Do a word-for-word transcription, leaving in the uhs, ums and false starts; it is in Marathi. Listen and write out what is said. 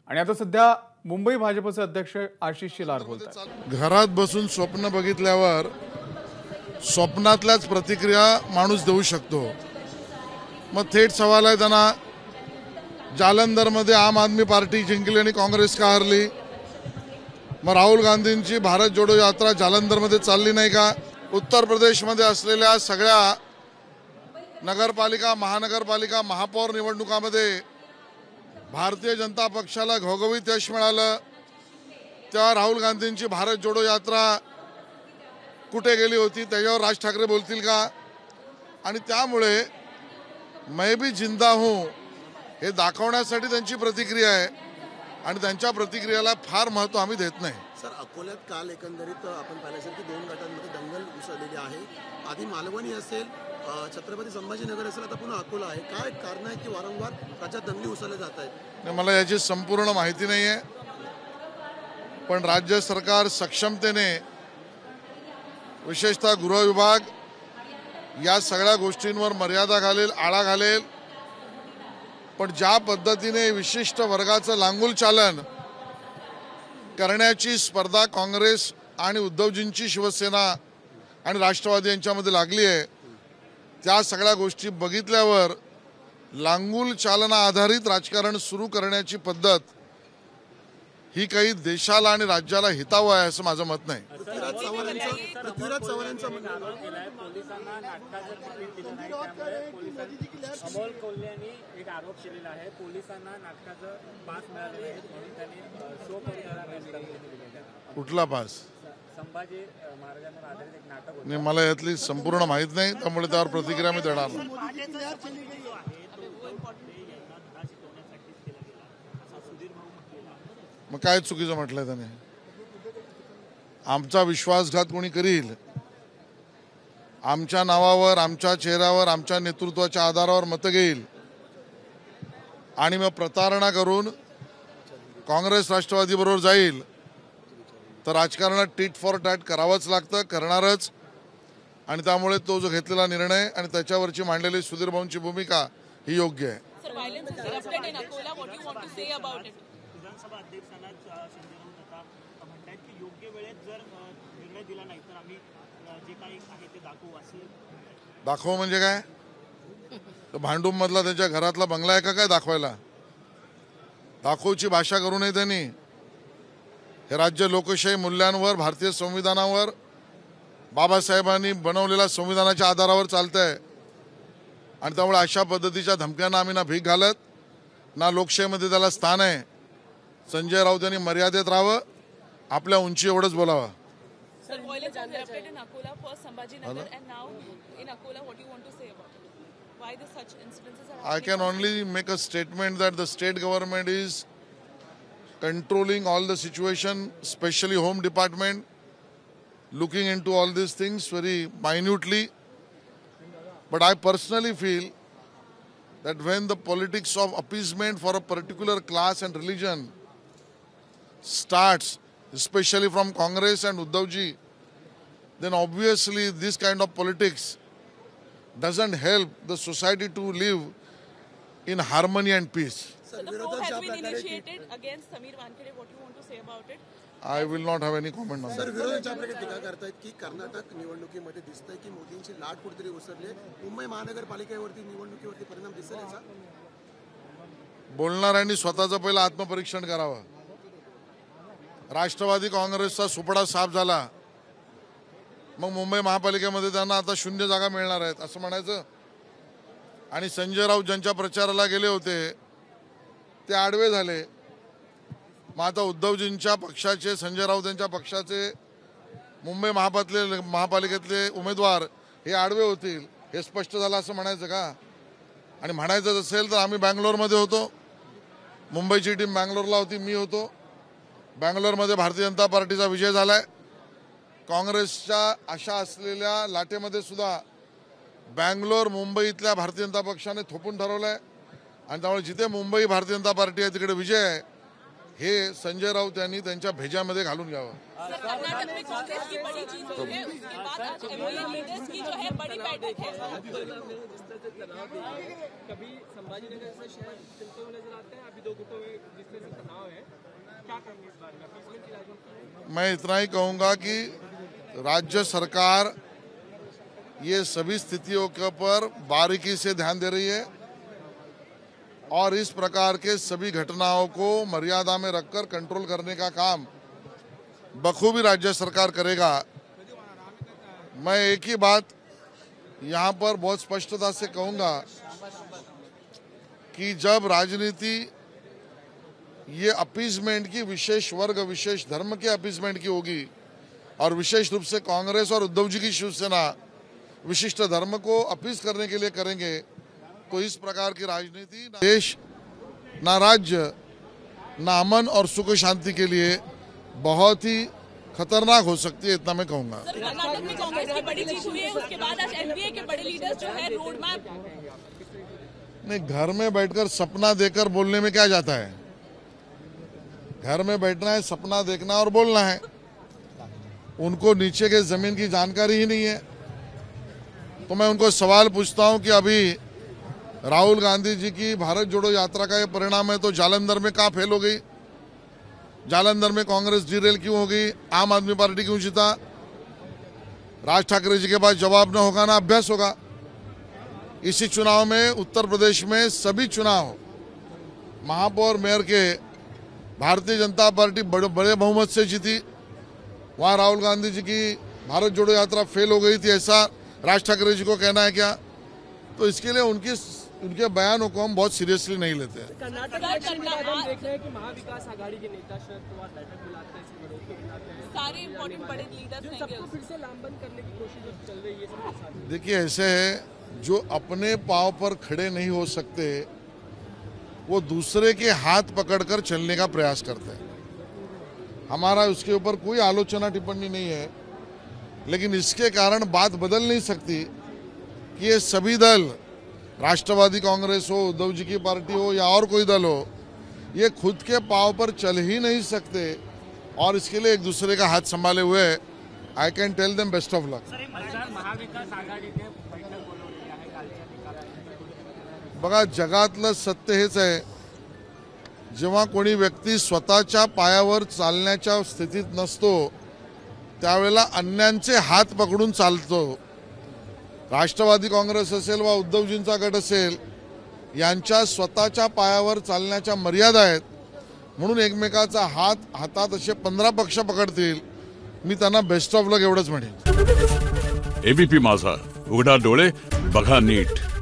आणि आता सध्या मुंबई भाजपचे अध्यक्ष आशिष शेलार बोलतात। घरात बसून स्वप्न बघितल्यावर स्वप्नातल्याच प्रतिक्रिया माणूस देऊ शकतो। मग थेट सवाल आहे त्यांना, जालंधरमध्ये आम आदमी पार्टी जिंकली आणि काँग्रेस का हरली? मग राहुल गांधींची भारत जोडो यात्रा जालंधरमध्ये चालली नाही का? उत्तर प्रदेशमध्ये असलेल्या सगळ्या नगरपालिका, महानगरपालिका, महापौर निवडणुकामध्ये भारतीय जनता पक्षाला घवघवीत यश मिळालं। त्या राहुल गांधींची भारत जोडो यात्रा कुठे गेली होती त्याच्यावर राज ठाकरे बोलतील का? आणि त्यामुळे मैं भी जिंदा हूं हे दाखवण्यासाठी त्यांची प्रतिक्रिया आहे आणि त्यांच्या प्रतिक्रियेला फार महत्त्व आम्ही देत नाही। सर, अकोल्यात काल एकंदरीत आपण पाहिलं की दोन गटांमध्ये दंगल उसळलेली आहे। आधी मालवणी असेल, छत्रपती संभाजीनगर असेल, आता पुन्हा अकोला आहे। काय कारण आहे की वारंवार राज्यात दंगली उसळल्या जात आहेत? मला याची संपूर्ण माहिती नाही आहे, पण राज्य सरकार सक्षमतेने, विशेषतः गृह विभाग या सगळ्या गोष्टींवर मर्यादा घालेल, आळा घालेल। पण ज्या पद्धतीने विशिष्ट वर्गाचं लांगुल चालन करण्याची स्पर्धा काँग्रेस आणि उद्धवजींची शिवसेना आणि राष्ट्रवादी यांच्यामध्ये लागली आहे, त्या सगळ्या गोष्टी बघितल्यावर लांगुल चालना आधारित राजकारण सुरू करण्याची पद्धत ही काही देशाला आणि राज्याला हितावह आहे असं माझं मत नाही। पृथ्वीराज चव्हाणांचं पृथ्वीराज चव्हाणांचं पोलिसांना नाटकाचं तिकीट दिलं नाही, त्यामुळे पोलिसांनी अमोल कोल्हे यांनी एक आरोप केलेला आहे, पोलिसांना नाटकाचं पास मिळालं नाही म्हणून त्यांनी शो करून त्याला रद्द केलेला आहे। कुठला पास? संभाजी महाराजांवर आधारित एक नाटक होतं। नाही, मला यातली संपूर्ण माहीत नाही, त्यामुळे त्यावर प्रतिक्रिया मी देणार नाही। मग काय चुकीचं म्हटलंय त्याने? आमचा विश्वासघात कोणी करील, आमच्या नावावर, आमच्या चेहऱ्यावर, आमच्या नेतृत्वाच्या आधारावर मतं घेईल आणि मग प्रतारणा करून काँग्रेस राष्ट्रवादी बरोबर जाईल, तर राजकारणात टीट फॉर टॅट करावंच लागतं, करणारच। आणि त्यामुळे तो जो घेतलेला निर्णय आणि त्याच्यावरची मांडलेली सुधीर भाऊंची भूमिका ही योग्य आहे। विधानसभा अध्यक्षांना संजय राऊत आता म्हणतात की योग्य वेळेत जर निर्णय दिला नाही तर आम्ही जे काही आहे ते दाखवू असे। दाखव म्हणजे काय? भांडूप मधला त्याच्या घरातला बंगला आहे का काय दाखवायला? दाखवची भाषा करू नये त्यांनी। हे राज्य लोकशाही मूल्यांवर, भारतीय संविधानावर, बाबासाहेबांनी बनवलेल्या संविधानाच्या आधारावर चालतंय आणि त्यामुळे अशा पद्धतीच्या धमक्यांना आम्ही ना भीक घालत, ना लोकशाहीमध्ये त्याला स्थान आहे। संजय राऊत यांनी मर्यादेत राहावं, आपल्या उंची एवढंच बोलावं। Sir, violence was erupted in Akola, first Sambhajinagar, and now in Akola, what do you want to say about it? Why the such incidences are happening? I can only make a statement that the state government is controlling all the situation, especially Home Department, looking into all these things very minutely. But I personally feel that when the politics of appeasement for a particular class and religion starts, especially from Congress and Uddhavji, then obviously this kind of politics doesn't help the society to live in harmony and peace. So the probe has been initiated against Sameer Wankhede. What do you want to say about it? I will not have any comment on sir, that. विरोधकांच्या आपल्याकडे टीका करतायत की कर्नाटक निवडणुकीमध्ये दिसतंय की मोदींची लाट कुठेतरी उसरली आहे। मुंबई महानगरपालिकेवरती निवडणुकीवरती परिणाम दिसेल याचा? बोलणाऱ्यांनी स्वतःचं पहिलं आत्मपरीक्षण करावं। राष्ट्रवादी काँग्रेसचा सुपडा साफ झाला, मग मुंबई महापालिकेमध्ये त्यांना आता शून्य जागा मिळणार आहेत असं म्हणायचं? आणि संजय राऊत ज्यांच्या प्रचाराला गेले होते ते आडवे झाले, मग आता उद्धवजींच्या पक्षाचे, संजय राऊत यांच्या पक्षाचे मुंबई महापालिके महापालिकेतले उमेदवार हे आडवे होतील हे स्पष्ट झालं असं म्हणायचं का? आणि म्हणायचं असेल तर आम्ही बँगलोरमध्ये होतो, मुंबईची टीम बँगलोरला होती, मी होतो। बँगलोरमध्ये भारतीय जनता पार्टीचा विजय झालाय। काँग्रेसच्या अशा असलेल्या लाटेमध्ये सुद्धा बँगलोर, मुंबई इथल्या भारतीय जनता पक्षाने थोपून ठरवलंय आणि त्यामुळे जिथे मुंबई भारतीय जनता पार्टी आहे तिकडे विजय आहे हे संजय राऊत यांनी त्यांच्या भेजामध्ये घालून घ्यावं। कर्नाटक में कांग्रेस की बड़ी जीत हुई है, उसके बाद आज एमओयू लीडर्स की जो है बड़ी बैठक है। कभी संभाजीनगर से शहर चलते हुए नजर आते हैं, अभी दो गुटों में जिस तरह से तनाव है, मैं इतना ही कहूंगा कि राज्य सरकार ये सभी स्थितियों के ऊपर बारीकी से ध्यान दे रही है और इस प्रकार के सभी घटनाओं को मर्यादा में रखकर कंट्रोल करने का काम बखूबी राज्य सरकार करेगा। मैं एक ही बात यहाँ पर बहुत स्पष्टता से कहूँगा कि जब राजनीति ये अपीजमेंट की, विशेष वर्ग विशेष धर्म के अपीजमेंट की होगी और विशेष रूप से कांग्रेस और उद्धव जी की शिवसेना विशिष्ट धर्म को अपीज करने के लिए करेंगे, तो इस प्रकार की राजनीति ना देश, ना राज्य, ना अमन और सुख शांति के लिए बहुत ही खतरनाक हो सकती है, इतना मैं कहूँगा। कर्नाटक में कांग्रेस की बड़ी जीत हुई है, उसके बाद आज एनडीए के बड़े लीडर्स जो है रोड मैप। नहीं, घर में बैठकर सपना देखकर बोलने में क्या जाता है? घर में बैठना है, सपना देखना और बोलना है। उनको नीचे के जमीन की जानकारी ही नहीं है। तो मैं उनको सवाल पूछता हूं कि अभी राहुल गांधी जी की भारत जोड़ो यात्रा का ये परिणाम है, तो जालंधर में कहाँ फेल हो गई? जालंधर में कांग्रेस डिरेल क्यों हो गई? आम आदमी पार्टी क्यों जीता? राज ठाकरे जी के पास जवाब न होगा ना अभ्यास होगा। इसी चुनाव में उत्तर प्रदेश में सभी चुनाव महापौर मेयर के भारतीय जनता पार्टी बड़े बड़े बहुमत से जीती। वहाँ राहुल गांधी जी की भारत जोड़ो यात्रा फेल हो गई थी, ऐसा राज ठाकरे जी को कहना है क्या? तो इसके लिए उनकी उनके बयानों को हम बहुत सीरियसली नहीं लेते हैं। कर्नाटक इलेक्शन में हम देख रहे हैं कि महाविकास आघाड़ी के नेता शरद पवार बैठक बुलाते हैं, इसमें रोक के बुलाते हैं। सारे इंपॉर्टेंट बड़े लीडर्स हैं, सबको फिर से लामबंद करने की कोशिश चल रही है सबके साथ। देखिए, ऐसे है, जो अपने पांव पर खड़े नहीं हो सकते वो दूसरे के हाथ पकड़कर चलने का प्रयास करते हैं। हमारा उसके ऊपर कोई आलोचना टिप्पणी नहीं है, लेकिन इसके कारण बात बदल नहीं सकती कि ये सभी दल, राष्ट्रवादी कांग्रेस हो, उद्धव जी की पार्टी हो या और कोई दल हो, ये खुद के पांव पर चल ही नहीं सकते और इसके लिए एक दूसरे का हाथ संभाले हुए I can tell them best of luck. महाविकास आघाडीने बैठक बोलवलेली आहे कालच्या निकालानंतर। बघा, जगातलं सत्य हेच आहे, जेव्हा कोणी व्यक्ती स्वतःच्या पायावर चालण्याच्या स्थितीत नसतो त्यावेळेला अन्यांचे हात पकडून चालतो। राष्ट्रवादी काँग्रेस असेल वा उद्धवजींचा गट असेल, यांच्या स्वतःच्या पायावर चालण्याच्या मर्यादा आहेत, म्हणून एकमेकाचा हात हातात असे पंधरा पक्ष पकडतील। मी त्यांना बेस्ट ऑफ लक एवढंच म्हणेन। एबीपी माझा, उघडा डोळे बघा नीट।